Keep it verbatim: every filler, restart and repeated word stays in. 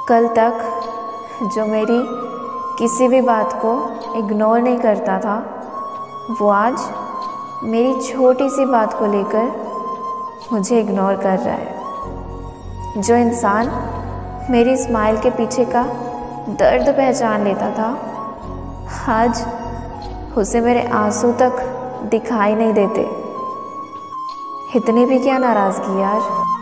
कल तक जो मेरी किसी भी बात को इग्नोर नहीं करता था, वो आज मेरी छोटी सी बात को लेकर मुझे इग्नोर कर रहा है। जो इंसान मेरी स्माइल के पीछे का दर्द पहचान लेता था, आज उसे मेरे आंसू तक दिखाई नहीं देते। इतनी भी क्या नाराज़गी यार।